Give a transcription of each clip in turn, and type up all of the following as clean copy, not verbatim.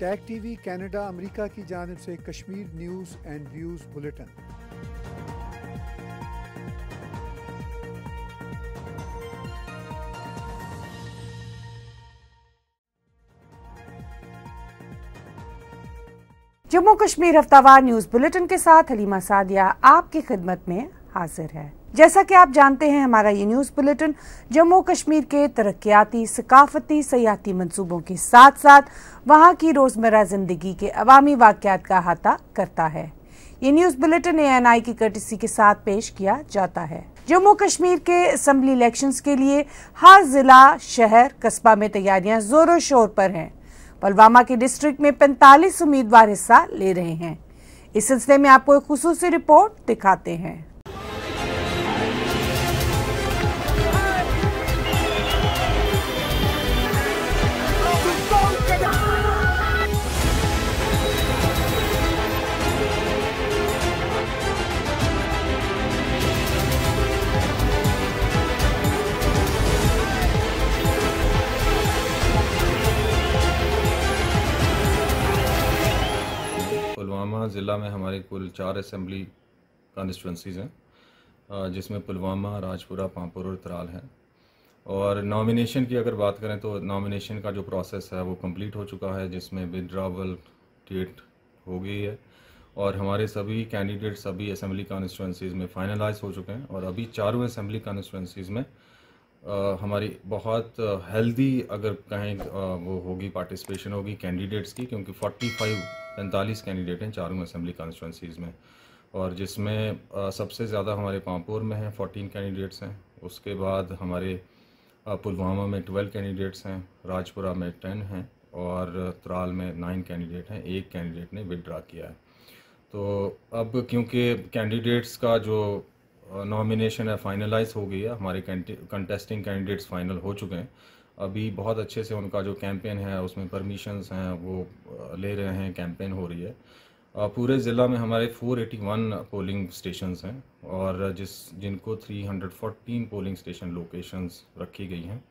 Tag TV Canada America की जानिब से Kashmir news and views bulletin. Jammu Kashmir हफ्तावार न्यूज़ बुलेटिन के साथ हलीमा सादिया आपकी खिदमत में हाजिर है। जैसा कि आप जानते हैं, हमारा ये न्यूज़ बुलेटिन जम्मू कश्मीर के तरक्याती, सकाफती, सयाहती मंसूबों के साथ साथ वहाँ की रोज़मर्रा ज़िंदगी के अवामी वाक़यात का अहाता करता है। ये न्यूज़ बुलेटिन ANI की कर्टसी के साथ पेश किया जाता है। जम्मू कश्मीर के असम्बली इलेक्शंस के लिए हर जिला, शहर, कस्बा में तैयारियां जोरों शोर पर हैं। पुलवामा के डिस्ट्रिक्ट में 45 उम्मीदवार हिस्सा ले रहे हैं। इस सिलसिले में आपको एक खुसूसी रिपोर्ट दिखाते हैं। पुलवामा ज़िला में हमारे कुल 4 असम्बली कॉन्स्टिट्यूंसीज़ हैं, जिसमें पुलवामा, राजपुरा, पामपुर और त्राल हैं। और नॉमिनेशन की अगर बात करें तो नॉमिनेशन का जो प्रोसेस है वो कंप्लीट हो चुका है, जिसमें विड्रॉवल डेट हो गई है और हमारे सभी कैंडिडेट सभी असम्बली कॉन्स्टिट्यूंसीज़ में फाइनलाइज हो चुके हैं। और अभी चारों असम्बली कॉन्स्टिट्यूंसीज़ में हमारी बहुत हेल्दी अगर कहें वो होगी, पार्टिसिपेशन होगी कैंडिडेट्स की, क्योंकि 45 कैंडिडेट हैं चारों असम्बली कॉन्स्टिट्यूंसीज़ में। और जिसमें सबसे ज़्यादा हमारे पामपुर में हैं 14 कैंडिडेट्स हैं, उसके बाद हमारे पुलवामा में 12 कैंडिडेट्स हैं, राजपुरा में 10 हैं और त्राल में 9 कैंडिडेट हैं। एक कैंडिडेट ने विड्रा किया है। तो अब क्योंकि कैंडिडेट्स का जो नॉमिनेशन है फाइनलाइज हो गई है, हमारे कंटेस्टिंग कैंडिडेट्स फाइनल हो चुके हैं। अभी बहुत अच्छे से उनका जो कैंपेन है उसमें परमिशंस हैं वो ले रहे हैं, कैंपेन हो रही है। पूरे ज़िला में हमारे 481 पोलिंग स्टेशंस हैं और जिनको 314 पोलिंग स्टेशन लोकेशंस रखी गई हैं।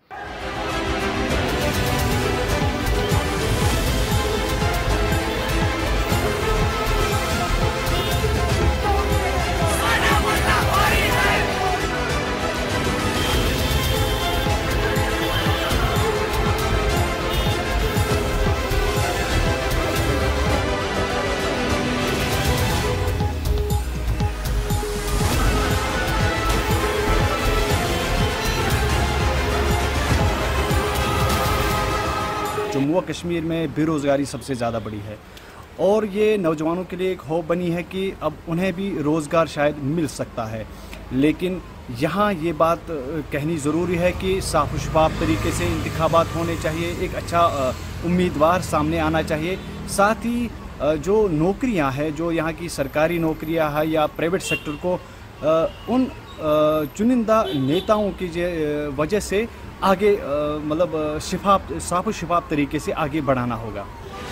जम्मू व कश्मीर में बेरोज़गारी सबसे ज़्यादा बड़ी है और ये नौजवानों के लिए एक होप बनी है कि अब उन्हें भी रोज़गार शायद मिल सकता है। लेकिन यहाँ ये बात कहनी ज़रूरी है कि साफ शफाफ तरीके से इंतखाबात होने चाहिए, एक अच्छा उम्मीदवार सामने आना चाहिए। साथ ही जो नौकरियाँ हैं, जो यहाँ की सरकारी नौकरियाँ हैं या प्राइवेट सेक्टर को उन चुनिंदा नेताओं की वजह से आगे मतलब साफ शफाफ तरीके से आगे बढ़ाना होगा।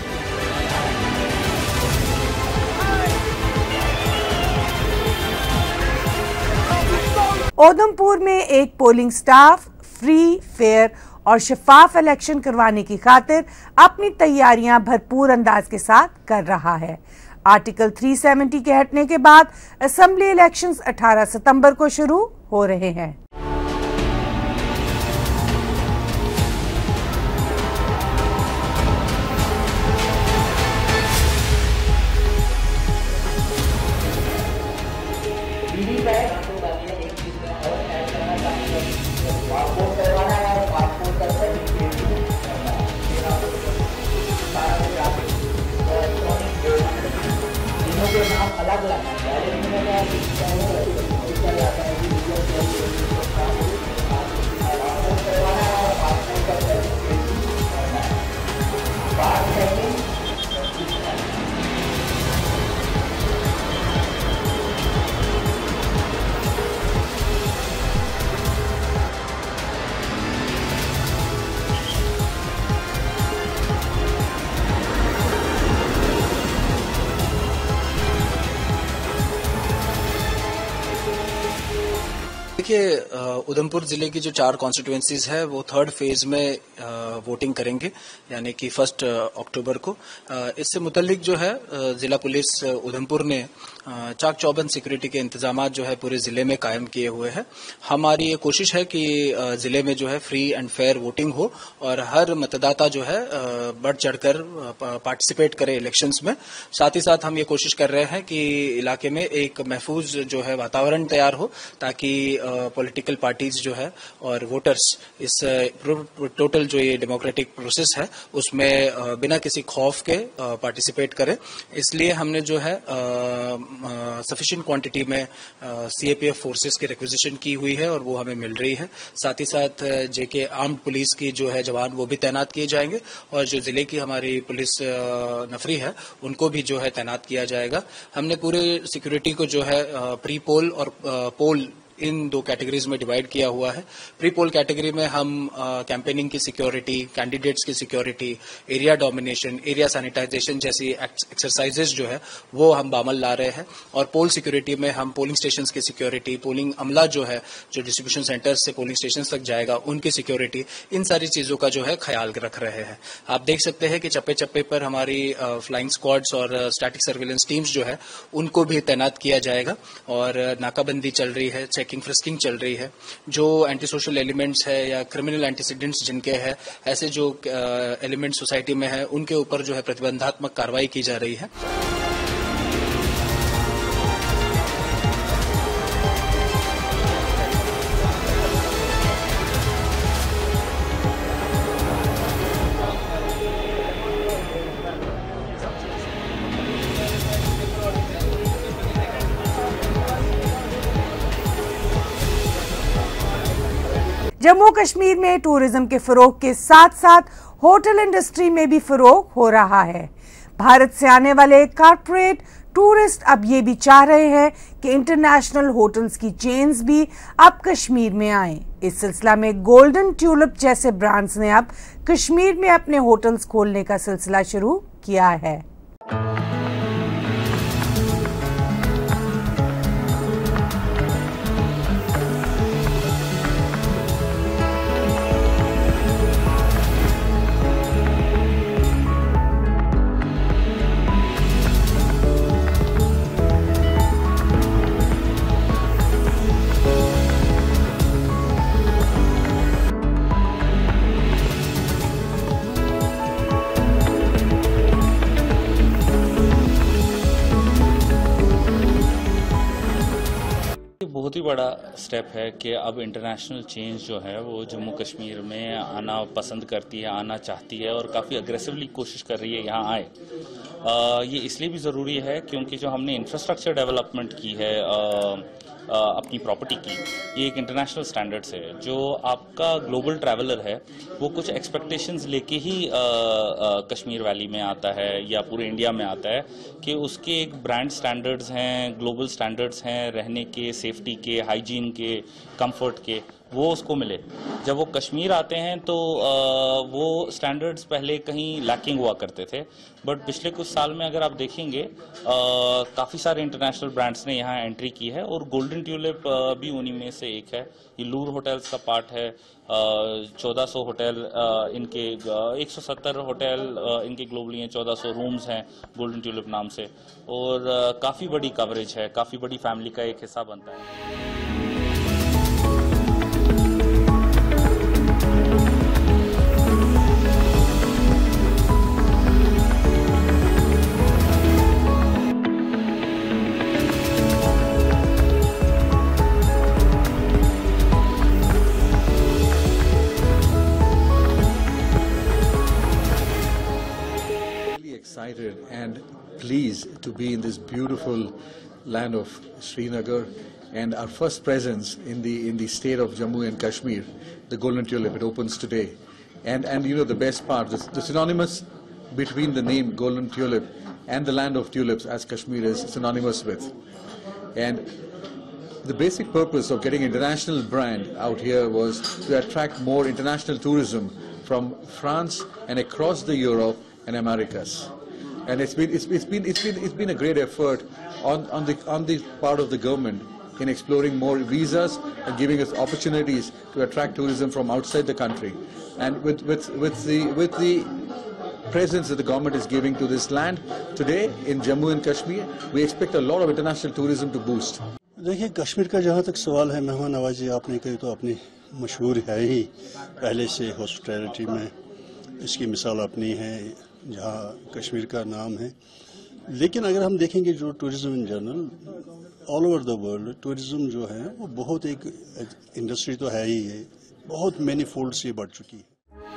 उधमपुर में एक पोलिंग स्टाफ फ्री, फेयर और शफाफ इलेक्शन करवाने की खातिर अपनी तैयारियां भरपूर अंदाज के साथ कर रहा है। आर्टिकल 370 के हटने के बाद असेंबली इलेक्शंस 18 सितंबर को शुरू हो रहे हैं। देखिए, उधमपुर जिले की जो 4 कॉन्स्टिट्यूएंसीज है वो 3rd फेज में वोटिंग करेंगे, यानी कि 1 अक्टूबर को। इससे मुतल्लिक जो है जिला पुलिस उधमपुर ने चाक चौबंद सिक्योरिटी के इंतजाम जो है पूरे जिले में कायम किए हुए हैं। हमारी ये कोशिश है कि जिले में जो है फ्री एंड फेयर वोटिंग हो और हर मतदाता जो है बढ़ चढ़कर पार्टिसिपेट करे इलेक्शंस में। साथ ही साथ हम ये कोशिश कर रहे हैं कि इलाके में एक महफूज जो है वातावरण तैयार हो, ताकि पॉलिटिकल पार्टीज जो है और वोटर्स इस टोटल जो ये डेमोक्रेटिक प्रोसेस है उसमें बिना किसी खौफ के पार्टिसिपेट करें। इसलिए हमने जो है सफिशिएंट क्वांटिटी में सीएपीएफ फोर्सेस की रिक्विजिशन की हुई है और वो हमें मिल रही है। साथ ही साथ जेके आर्म्ड पुलिस की जो है जवान वो भी तैनात किए जाएंगे और जो जिले की हमारी पुलिस नफरी है उनको भी जो है तैनात किया जाएगा। हमने पूरे सिक्योरिटी को जो है प्री पोल और पोल इन 2 कैटेगरीज में डिवाइड किया हुआ है। प्री पोल कैटेगरी में हम कैंपेनिंग की सिक्योरिटी, कैंडिडेट्स की security, area domination, area sanitisation जैसी एक्सरसाइजेज जो है वो हम बामल ला रहे हैं। और पोल सिक्योरिटी में हम पोलिंग स्टेशंस की सिक्योरिटी, पोलिंग अमला जो है जो डिस्ट्रीब्यूशन सेंटर्स से पोलिंग स्टेशंस तक जाएगा उनकी सिक्योरिटी, इन सारी चीजों का जो है ख्याल रख रहे हैं। आप देख सकते हैं कि चप्पे चप्पे पर हमारी फ्लाइंग स्क्वाड्स और स्टैटिक सर्विलेंस टीम्स जो है उनको भी तैनात किया जाएगा और नाकाबंदी चल रही है, चेकिंग फ्रिस्किंग चल रही है। जो एंटी सोशल एलिमेंट्स है या क्रिमिनल एंटीसीडेंट्स जिनके हैं, ऐसे जो एलिमेंट सोसाइटी में है उनके ऊपर जो है प्रतिबंधात्मक कार्रवाई की जा रही है। जम्मू कश्मीर में टूरिज्म के फरोग के साथ साथ होटल इंडस्ट्री में भी फरोग हो रहा है। भारत से आने वाले कॉर्पोरेट टूरिस्ट अब ये भी चाह रहे हैं कि इंटरनेशनल होटल्स की चेन्स भी अब कश्मीर में आए। इस सिलसिला में गोल्डन ट्यूलिप जैसे ब्रांड्स ने अब कश्मीर में अपने होटल्स खोलने का सिलसिला शुरू किया है। बहुत ही बड़ा स्टेप है कि अब इंटरनेशनल चेंज जो है वो जम्मू कश्मीर में आना पसंद करती है, आना चाहती है और काफ़ी अग्रेसिवली कोशिश कर रही है यहाँ आए। ये इसलिए भी ज़रूरी है क्योंकि जो हमने इंफ्रास्ट्रक्चर डेवलपमेंट की है अपनी प्रॉपर्टी की, ये एक इंटरनेशनल स्टैंडर्ड्स है। जो आपका ग्लोबल ट्रैवलर है वो कुछ एक्सपेक्टेशंस लेके ही कश्मीर वैली में आता है या पूरे इंडिया में आता है कि उसके एक ब्रांड स्टैंडर्ड्स हैं, ग्लोबल स्टैंडर्ड्स हैं रहने के, सेफ्टी के, हाइजीन के, कंफर्ट के, वो उसको मिले। जब वो कश्मीर आते हैं तो वो स्टैंडर्ड्स पहले कहीं लैकिंग हुआ करते थे, बट पिछले कुछ साल में अगर आप देखेंगे काफ़ी सारे इंटरनेशनल ब्रांड्स ने यहाँ एंट्री की है और गोल्डन ट्यूलिप भी उन्हीं में से एक है। ये लूर होटल्स का पार्ट है। 1400 होटल इनके, 170 होटल इनके ग्लोबली हैं, 1400 रूम्स हैं गोल्डन ट्यूलिप नाम से, और काफ़ी बड़ी कवरेज है, काफ़ी बड़ी फैमिली का एक हिस्सा बनता है। Excited and pleased to be in this beautiful land of Srinagar and our first presence in the state of Jammu and Kashmir, the Golden Tulip. It opens today, and you know the best part, the synonymous between the name Golden Tulip and the land of tulips, as Kashmir is synonymous with, and the basic purpose of getting international brand out here was to attract more international tourism from France and across the Europe and Americas. And it's been a great effort on the part of the government in exploring more visas and giving us opportunities to attract tourism from outside the country. And with the presence that the government is giving to this land today in Jammu and Kashmir, we expect a lot of international tourism to boost. देखिए, कश्मीर का जहाँ तक सवाल है, मेहमान नवाजी आपने कही तो अपनी मशहूर है ही पहले से, हॉस्पिटैलिटी में इसकी मिसाल अपनी है जहाँ कश्मीर का नाम है। लेकिन अगर हम देखेंगे जो tourism in general all over the world, tourism जो है वो बहुत एक इंडस्ट्री तो है ही है, बहुत मैनी फोल्ड से बढ़ चुकी है।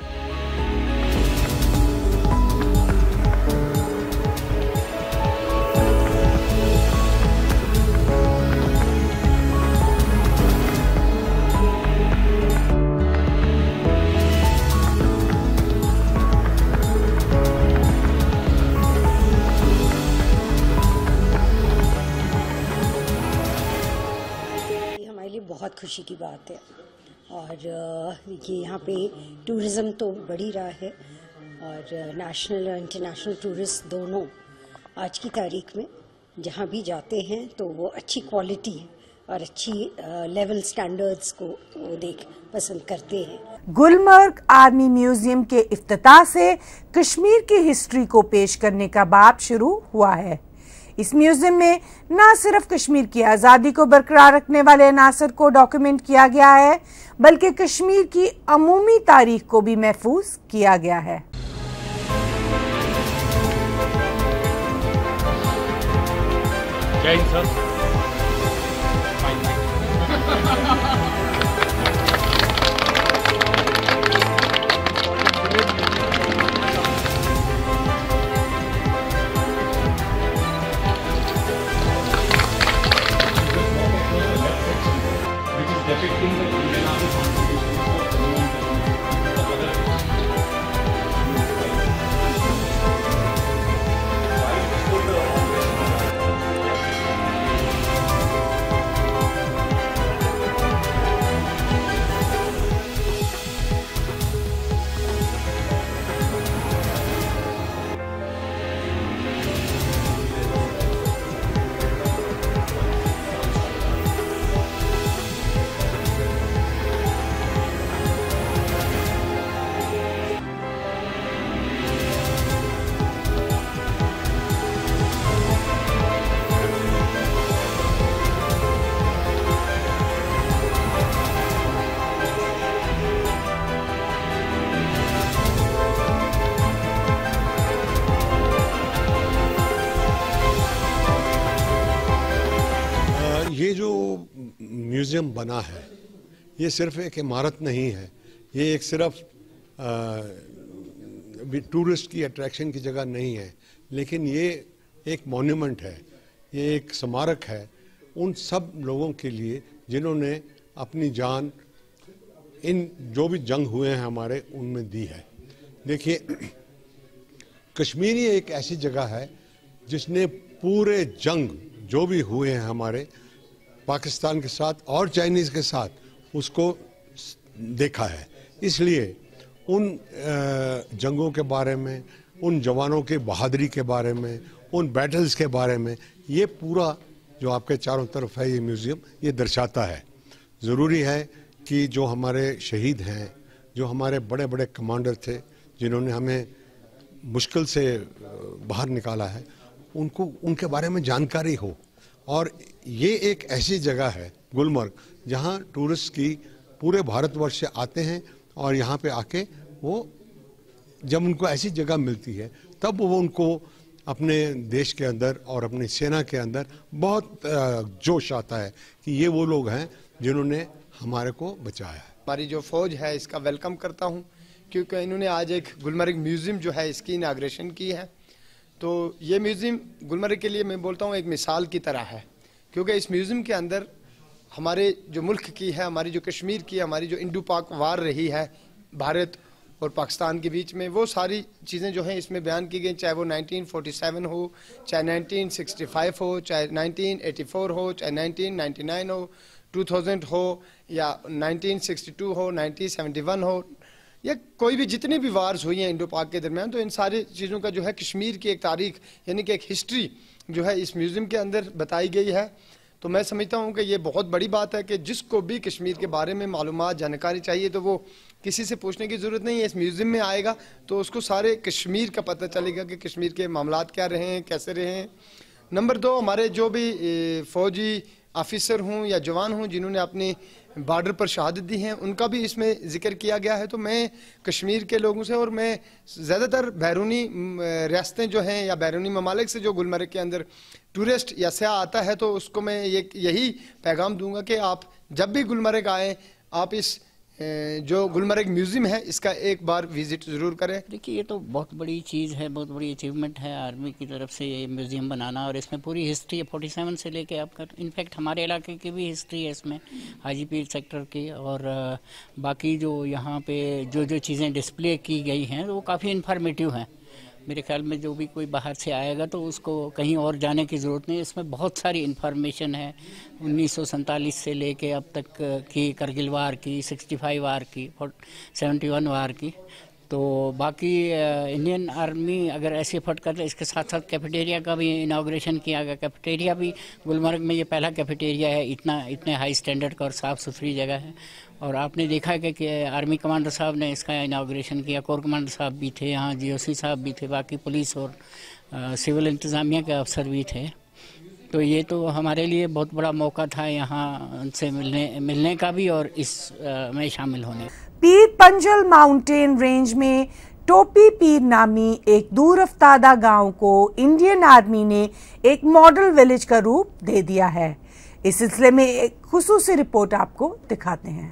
बहुत खुशी की बात है और ये यहाँ पे टूरिज़्म तो बढ़ ही रहा है और नेशनल और इंटरनेशनल टूरिस्ट दोनों आज की तारीख में जहाँ भी जाते हैं तो वो अच्छी क्वालिटी और अच्छी लेवल स्टैंडर्ड्स को वो देख पसंद करते हैं। गुलमर्ग आर्मी म्यूजियम के इफ्तिताह से कश्मीर की हिस्ट्री को पेश करने का बाब शुरू हुआ है। इस म्यूजियम में न सिर्फ कश्मीर की आज़ादी को बरकरार रखने वाले अनासर को डॉक्यूमेंट किया गया है, बल्कि कश्मीर की अमूमी तारीख को भी महफूज किया गया है। जय हिंद सर। ये जो म्यूज़ियम बना है ये सिर्फ एक इमारत नहीं है, ये एक सिर्फ टूरिस्ट की अट्रैक्शन की जगह नहीं है, लेकिन ये एक मॉन्यूमेंट है, ये एक स्मारक है उन सब लोगों के लिए जिन्होंने अपनी जान इन जो भी जंग हुए हैं हमारे उनमें दी है। देखिए, कश्मीर ही एक ऐसी जगह है जिसने पूरे जंग जो भी हुए हैं हमारे पाकिस्तान के साथ और चाइनीज़ के साथ उसको देखा है। इसलिए उन जंगों के बारे में, उन जवानों के बहादुरी के बारे में, उन बैटल्स के बारे में ये पूरा जो आपके चारों तरफ है ये म्यूज़ियम ये दर्शाता है। ज़रूरी है कि जो हमारे शहीद हैं, जो हमारे बड़े बड़े कमांडर थे जिन्होंने हमें मुश्किल से बाहर निकाला है, उनको उनके बारे में जानकारी हो। और ये एक ऐसी जगह है गुलमर्ग जहाँ टूरिस्ट की पूरे भारतवर्ष से आते हैं और यहाँ पे आके वो जब उनको ऐसी जगह मिलती है तब वो उनको अपने देश के अंदर और अपनी सेना के अंदर बहुत जोश आता है कि ये वो लोग हैं जिन्होंने हमारे को बचाया है। हमारी जो फौज है इसका वेलकम करता हूँ क्योंकि इन्होंने आज एक गुलमर्ग म्यूज़ियम जो है इसकी इनाग्रेशन की है। तो ये म्यूज़ियम गुलमर्ग के लिए मैं बोलता हूँ एक मिसाल की तरह है, क्योंकि इस म्यूज़ियम के अंदर हमारे जो मुल्क की है, हमारी जो कश्मीर की, हमारी जो इंडो पाक वार रही है भारत और पाकिस्तान के बीच में, वो सारी चीज़ें जो हैं इसमें बयान की गई, चाहे वो 1947 हो, चाहे 1965 हो, चाहे 1984 हो, चाहे 1999 हो, 2000 हो या 1962 हो, 1971 हो, या कोई भी जितनी भी वार्स हुई हैं इंडो पाक के दरमियान, तो इन सारी चीज़ों का जो है कश्मीर की एक तारीख यानी कि एक हिस्ट्री जो है इस म्यूज़ियम के अंदर बताई गई है। तो मैं समझता हूँ कि ये बहुत बड़ी बात है कि जिसको भी कश्मीर के बारे में मालूमात जानकारी चाहिए तो वो किसी से पूछने की ज़रूरत नहीं है। इस म्यूज़ियम में आएगा तो उसको सारे कश्मीर का पता चलेगा कि कश्मीर के मामलात क्या रहे हैं, कैसे रहे हैं। नंबर 2, हमारे जो भी फ़ौजी ऑफिसर हूँ या जवान हूँ जिन्होंने अपनी बॉर्डर पर शहादत दी हैं, उनका भी इसमें जिक्र किया गया है। तो मैं कश्मीर के लोगों से, और मैं ज़्यादातर बैरूनी रियासतें जो हैं या बैरूनी ममालिक से जो गुलमर्ग के अंदर टूरिस्ट या सयाह आता है, तो उसको मैं यही पैगाम दूंगा कि आप जब भी गुलमर्ग आएँ, आप इस जो गुलमर्ग म्यूज़ियम है इसका एक बार विजिट ज़रूर करें। देखिए, ये तो बहुत बड़ी चीज़ है, बहुत बड़ी अचीवमेंट है आर्मी की तरफ से ये म्यूज़ियम बनाना, और इसमें पूरी हिस्ट्री है 47 से लेके आपका। इनफैक्ट हमारे इलाके की भी हिस्ट्री है इसमें, हाजीपीर सेक्टर की, और बाकी जो यहाँ पे जो चीज़ें डिस्प्ले की गई हैं वो काफ़ी इन्फॉर्मेटिव हैं। मेरे ख्याल में जो भी कोई बाहर से आएगा तो उसको कहीं और जाने की ज़रूरत नहीं। इसमें बहुत सारी इन्फॉर्मेशन है 1947 से लेके अब तक की, करगिल वार की, 65 वार की, 71 वार की। तो बाकी इंडियन आर्मी अगर ऐसे एफर्ट कर रहे, इसके साथ साथ कैफेटेरिया का भी इनाग्रेशन किया गया। कैफेटेरिया भी गुलमर्ग में ये पहला कैफेटेरिया है, इतने हाई स्टैंडर्ड का और साफ़ सुथरी जगह है। और आपने देखा है कि आर्मी कमांडर साहब ने इसका इनाग्रेशन किया, कोर कमांडर साहब भी थे यहाँ, GOC साहब भी थे, बाकी पुलिस और सिविल इंतज़ामिया के अफसर भी थे। तो ये तो हमारे लिए बहुत बड़ा मौका था यहाँ उनसे मिलने का भी और इस में शामिल होने। पीर पंजल माउंटेन रेंज में टोपी पीर नामी एक दूर अफ्तादा गांव को इंडियन आर्मी ने एक मॉडल विलेज का रूप दे दिया है। इस सिलसिले में एक खुसूसी रिपोर्ट आपको दिखाते हैं।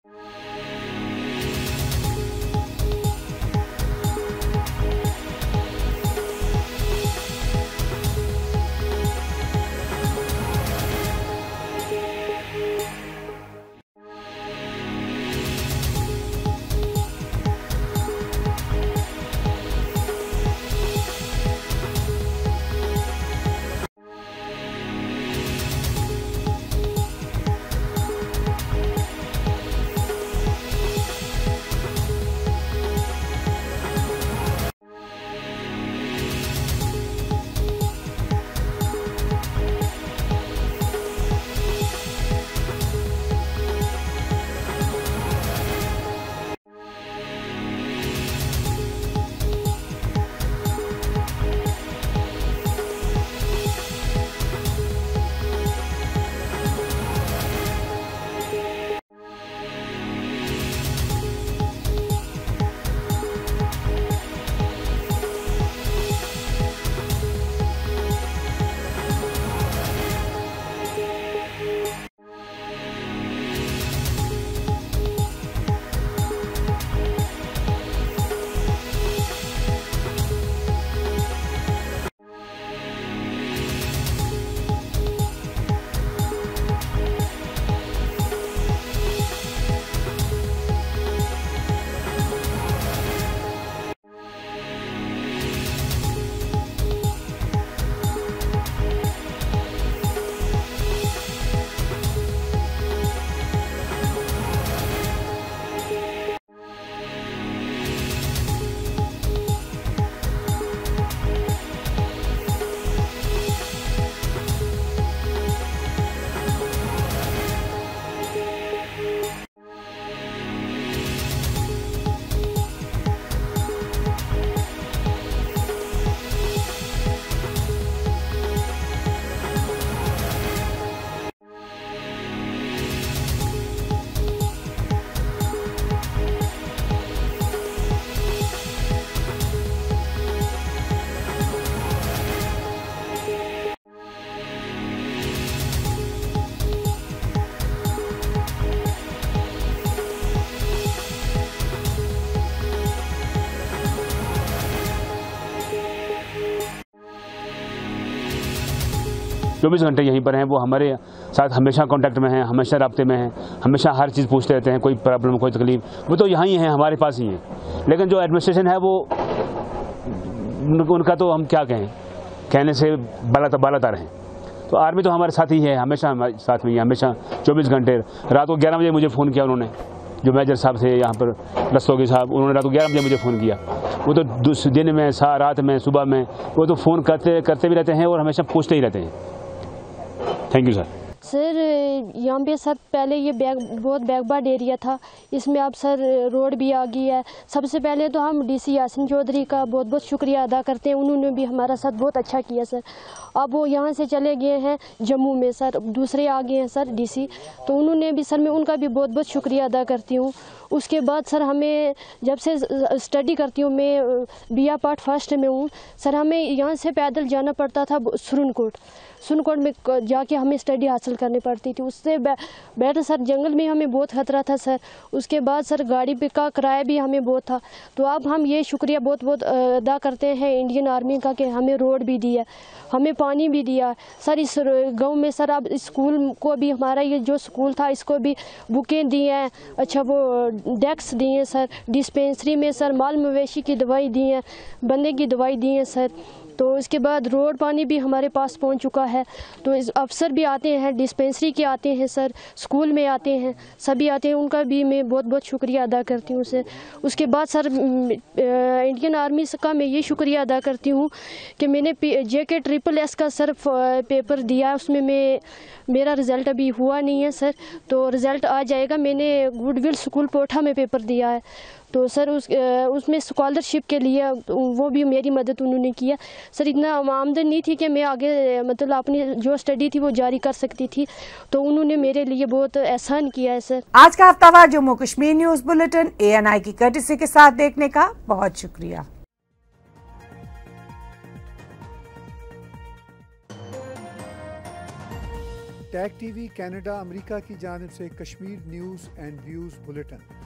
चौबीस घंटे यहीं पर हैं। वो हमारे साथ हमेशा कांटेक्ट में हैं, हमेशा राब्ते में हैं, हमेशा हर चीज़ पूछते रहते हैं, कोई प्रॉब्लम कोई तकलीफ, वो तो यहाँ ही हैं, हमारे पास ही हैं। लेकिन जो एडमिनिस्ट्रेशन है वो उनका तो हम क्या कहें, कहने से बालातर हैं। तो आर्मी तो हमारे साथ ही है, हमेशा हमारे साथ में ही, हमेशा 24 घंटे। रात को 11 बजे मुझे फ़ोन किया उन्होंने, जो मेजर साहब थे यहाँ पर रस्तोगी साहब, उन्होंने रात को 11 बजे मुझे फ़ोन किया। वो तो दिन में, रात में, सुबह में, वो तो फ़ोन करते भी रहते हैं और हमेशा पूछते ही रहते हैं। Thank you sir. सर यहाँ पे सर पहले ये बहुत बैकवर्ड एरिया था, इसमें अब सर रोड भी आ गई है। सबसे पहले तो हम डीसी यासिन चौधरी का बहुत बहुत शुक्रिया अदा करते हैं, उन्होंने भी हमारा साथ बहुत अच्छा किया सर। अब वो यहाँ से चले गए हैं जम्मू में सर, दूसरे आ गए हैं सर डीसी, तो उन्होंने भी सर मैं उनका भी बहुत बहुत शुक्रिया अदा करती हूँ। उसके बाद सर हमें जब से स्टडी करती हूँ, मैं BA पार्ट फर्स्ट में हूँ सर, हमें यहाँ से पैदल जाना पड़ता था सुरनकोट में जाके हमें स्टडी हासिल करनी पड़ती थी। उससे बेटर सर जंगल में हमें बहुत खतरा था सर। उसके बाद सर गाड़ी पे का किराया भी हमें बहुत था। तो अब हम ये शुक्रिया बहुत बहुत अदा करते हैं इंडियन आर्मी का कि हमें रोड भी दिया, हमें पानी भी दिया सर। इस गांव में सर अब स्कूल को भी, हमारा ये जो स्कूल था इसको भी बुकें दी हैं, अच्छा वो डेस्क दिए हैं सर। डिस्पेंसरी में सर माल मवेशी की दवाई दी है, बंदे की दवाई दी है सर। तो इसके बाद रोड पानी भी हमारे पास पहुंच चुका है। तो इस अफसर भी आते हैं, डिस्पेंसरी के आते हैं सर, स्कूल में आते हैं, सभी आते हैं, उनका भी मैं बहुत बहुत शुक्रिया अदा करती हूँ सर। उसके बाद सर इंडियन आर्मी का मैं ये शुक्रिया अदा करती हूँ कि मैंने JK SSS का सर पेपर दिया, उसमें मेरा रिज़ल्ट अभी हुआ नहीं है सर, तो रिज़ल्ट आ जाएगा। मैंने गुडविल स्कूल पोठा में पेपर दिया है, तो सर उसमें स्कॉलरशिप के लिए वो भी मेरी मदद उन्होंने किया सर। इतना आमदन नहीं थी कि मैं आगे मतलब अपनी जो स्टडी थी वो जारी कर सकती थी, तो उन्होंने मेरे लिए बहुत एहसान किया है सर। आज का हफ्तावार Jammu Kashmir news bulletin ANI की कर्टसी के साथ देखने का बहुत शुक्रिया। टैग TV कनाडा अमेरिका की जानिब से Kashmir news and views bulletin.